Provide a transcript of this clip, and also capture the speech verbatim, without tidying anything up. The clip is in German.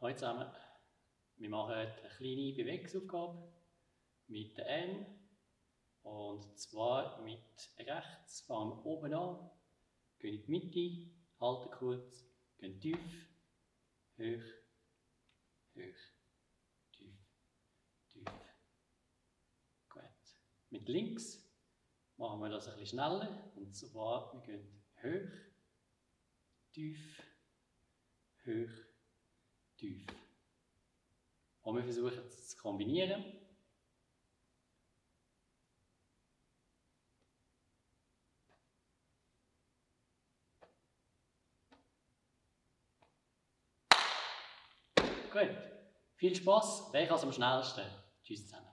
Hallo zusammen, wir machen heute eine kleine Bewegungsaufgabe mit der N. Und zwar mit rechts fangen wir oben an, gehen in die Mitte, halten kurz, gehen tief, hoch, hoch, tief, tief. Gut. Mit links machen wir das ein bisschen schneller. Und zwar, wir gehen hoch, tief, hoch, tief. Und wir versuchen es zu kombinieren. Gut, viel Spaß. Wer kann es am schnellsten? Tschüss zusammen.